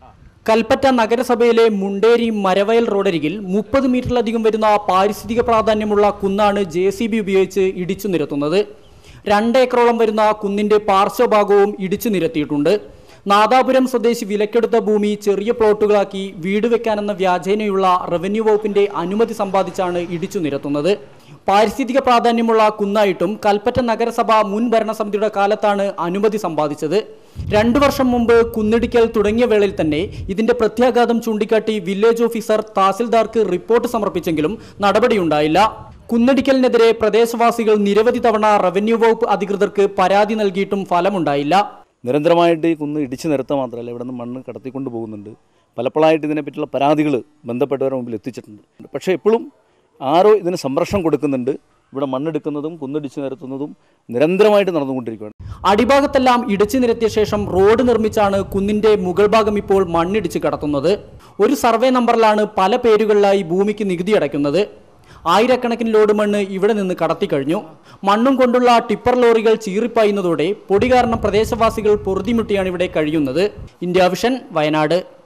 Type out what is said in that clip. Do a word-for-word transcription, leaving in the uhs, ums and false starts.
കൽപ്പറ്റ നഗരസഭയിലെ മുണ്ടേരി മരവയൽ റോഡരികിൽ മുപ്പത് മീറ്ററിലധികം വരുന്ന പാരിസ്ഥിതിക പ്രാധാന്യമുള്ള കുന്നാണ് ജെ സി ബി ഉപയോഗിച്ച് ഇടിച്ചു നിരത്തുന്നത്. രണ്ടേക്കറോളം വരുന്ന കുന്നിന്റെ പാർശ്വഭാഗവും ഇടിച്ചു നിരത്തിയിട്ടുണ്ട്. നാദാപുരം സ്വദേശി വിലക്കെടുത്ത ഭൂമി ചെറിയ പ്ലോട്ടുകളാക്കി വീട് വെക്കാനെന്ന വ്യാജേനയുള്ള റവന്യൂ വകുപ്പിന്റെ അനുമതി സമ്പാദിച്ചാണ് ഇടിച്ചു നിരത്തുന്നത്. പാരിസ്ഥിതിക പ്രാധാന്യമുള്ള കുന്നായിട്ടും കൽപ്പറ്റ നഗരസഭ മുൻ ഭരണസമിതിയുടെ കാലത്താണ് അനുമതി സമ്പാദിച്ചത്. രണ്ടു വർഷം മുമ്പ് കുന്നിടിക്കൽ തുടങ്ങിയ വേളയിൽ തന്നെ ഇതിന്റെ പ്രത്യാഘാതം ചൂണ്ടിക്കാട്ടി വില്ലേജ് ഓഫീസർ തഹസിൽദാർക്ക് റിപ്പോർട്ട് സമർപ്പിച്ചെങ്കിലും നടപടിയുണ്ടായില്ല. കുന്നിടിക്കലിനെതിരെ പ്രദേശവാസികൾ നിരവധി തവണ റവന്യൂ വകുപ്പ് അധികൃതർക്ക് പരാതി നൽകിയിട്ടും ഫലമുണ്ടായില്ല. നിരന്തരമായിട്ട് ഈ കുന്ന് ഇടിച്ചു നിരത്തുക മാത്രമല്ല, ഇവിടെ നിന്ന് മണ്ണ് കടത്തിക്കൊണ്ട് പോകുന്നുണ്ട്. പലപ്പോഴായിട്ട് ഇതിനെപ്പറ്റിയുള്ള പരാതികൾ ബന്ധപ്പെട്ടവരുടെ മുമ്പിൽ എത്തിച്ചിട്ടുണ്ട്. പക്ഷേ എപ്പോഴും ആരോ ഇതിന് സംരക്ഷണം കൊടുക്കുന്നുണ്ട്. ഇവിടെ മണ്ണെടുക്കുന്നതും കുന്നിടിച്ചു നിരത്തുന്നതും നിരന്തരമായിട്ട് നടന്നുകൊണ്ടിരിക്കുകയാണ്. അടിഭാഗത്തെല്ലാം ഇടിച്ചു നിരത്തിയ ശേഷം റോഡ് നിർമ്മിച്ചാണ് കുന്നിന്റെ മുകൾ ഭാഗം ഇപ്പോൾ മണ്ണിടിച്ച് കടത്തുന്നത്. ഒരു സർവേ നമ്പറിലാണ് പല പേരുകളിലായി ഭൂമിക്ക് നികുതി അടയ്ക്കുന്നത്. ആയിരക്കണക്കിന് ലോഡ് മണ്ണ് ഇവിടെ നിന്ന് കടത്തിക്കഴിഞ്ഞു. മണ്ണും കൊണ്ടുള്ള ടിപ്പർ ലോറികൾ ചീറിപ്പായുന്നതോടെ പൊടി കാരണം പ്രദേശവാസികൾ പൊറുതിമുട്ടിയാണ് ഇവിടെ കഴിയുന്നത്. India Vision, Wayanad.